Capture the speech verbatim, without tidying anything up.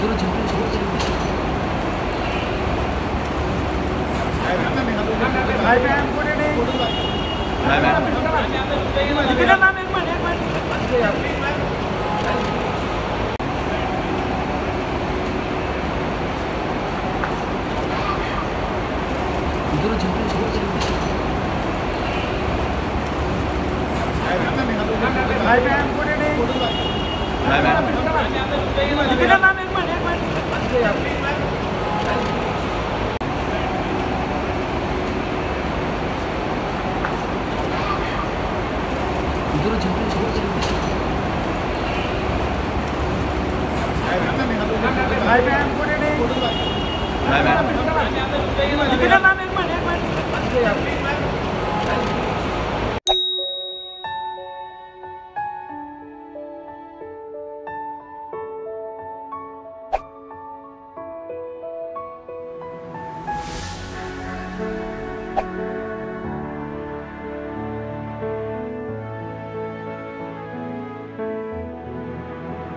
Hi ma'am, good evening. Hi ma'am. Dipika ma'am, एक minute एक minute Hi ma'am, good evening. Hi ma'am. Dipika ma'am, एक minute एक minute Hi ma'am, good evening. Hi ma'am. Dipika ma'am, एक minute एक minute